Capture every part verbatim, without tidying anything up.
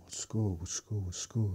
What's good? What's good? What's good?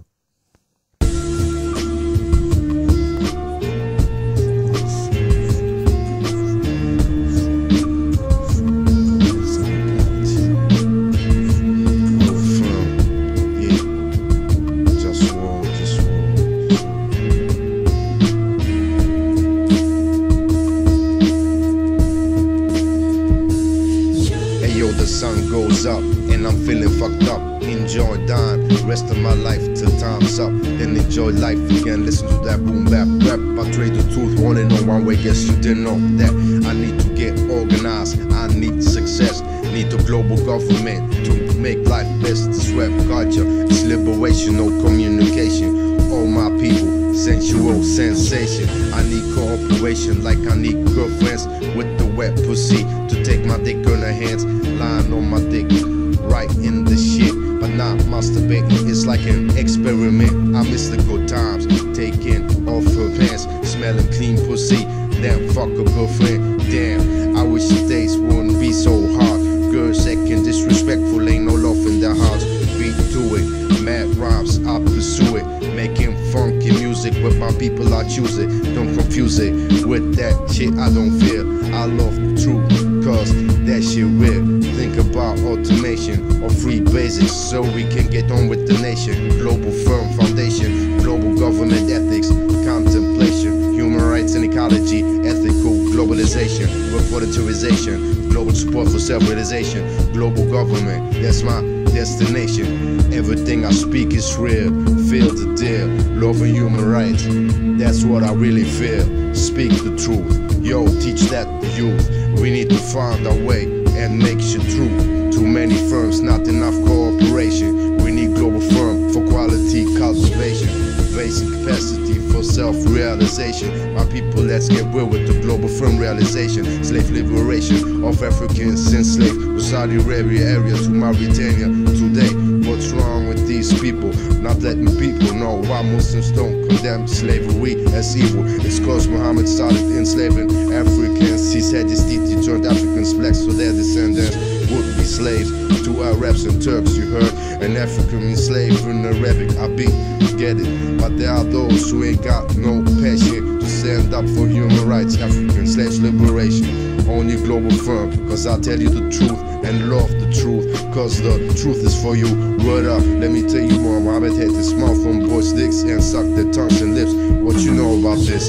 The sun goes up and I'm feeling fucked up. Enjoy dying, rest of my life till time's up. Then enjoy life again, listen to that boom bap rap. I trade the truth, only know one way, guess you didn't know that. I need to get organized, I need success. Need the global government to make life best. This rap culture is liberation, no communication. All my people, sensual sensation. I need cooperation like I need girlfriends with the wet pussy to take my dick in her hands, lying on my dick, right in the shit, but not masturbating. It's like an experiment. I miss the good times, taking off her pants, smelling clean pussy. Damn, fuck a girlfriend. Damn, I wish the days wouldn't be so hard. Girls second disrespectful, ain't no love in their hearts. Beat to it, mad rhymes, I pursue it. Making funky music with my people, I choose it. Don't confuse it with that shit I don't feel. I love the truth, cause that shit real. Think about automation or free basics so we can get on with the nation. Global firm foundation, global government ethics, contemplation, human rights and ecology, ethical globalization, work for the tourization, global support for self-realization, global government, that's my destination. Everything I speak is real, feel the deal, love and human rights, that's what I really feel. Speak the truth, yo, teach that the youth. We need to find our way and make shit true. Too many firms, not enough cooperation. We need global firm for quality cultivation, basic capacity for self-realization. My people, let's get real with the global firm realization. Slave liberation of Africans enslaved to Saudi Arabia area to Mauritania. Today, what's wrong with these people? Not letting people know why Muslims don't condemn slavery as evil. It's cause Muhammad started enslaving Africans. He said his deity turned Africans black so their descendants would be slaves to Arabs and Turks. You heard an African enslaved in Arabic, I be get it. But there are those who ain't got no passion to stand up for human rights, African slaves liberation. Only global firm, cause I tell you the truth and love the truth, cause the truth is for you. Word up, let me tell you more. Muhammad had his mouth on boys' dicks and sucked their tongues and lips. What you know about this?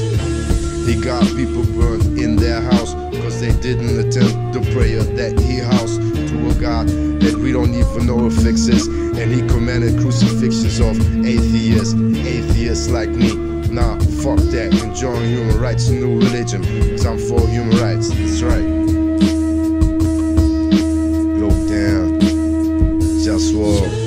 He got people burned in their house cause they didn't attend the prayer that he housed to a God that we don't even know if exists. And he commanded crucifixions of atheists, atheists like me. Nah, fuck that, enjoying human rights, a new religion, cause I'm for human rights, that's right. Low down, just walk.